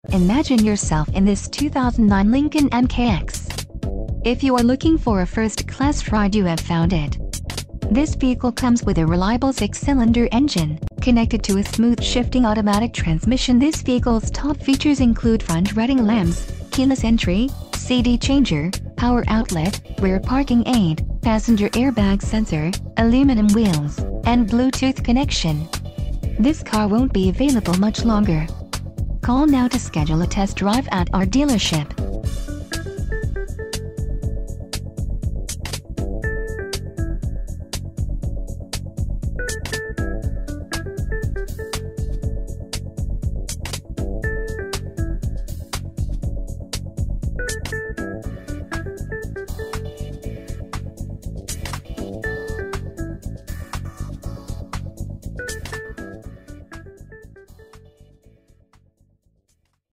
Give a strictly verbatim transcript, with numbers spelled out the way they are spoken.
Imagine yourself in this two thousand nine Lincoln M K X. If you are looking for a first-class ride, you have found it. This vehicle comes with a reliable six-cylinder engine, connected to a smooth shifting automatic transmission. This vehicle's top features include front reading lamps, keyless entry, C D changer, power outlet, rear parking aid, passenger airbag sensor, aluminum wheels, and Bluetooth connection. This car won't be available much longer. Call now to schedule a test drive at our dealership.